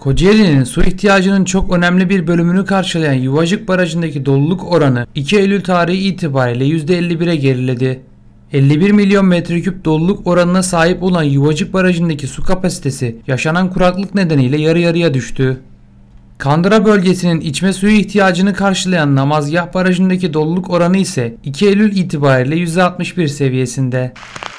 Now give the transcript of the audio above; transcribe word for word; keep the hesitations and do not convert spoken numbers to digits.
Kocaeli'nin su ihtiyacının çok önemli bir bölümünü karşılayan Yuvacik Barajı'ndaki doluluk oranı iki Eylül tarihi itibariyle yüzde elli bire geriledi. elli bir milyon metreküp doluluk oranına sahip olan Yuvacik Barajı'ndaki su kapasitesi yaşanan kuraklık nedeniyle yarı yarıya düştü. Kandıra bölgesinin içme suyu ihtiyacını karşılayan Namazgâh Barajı'ndaki doluluk oranı ise iki Eylül itibariyle yüzde altmış bir seviyesinde.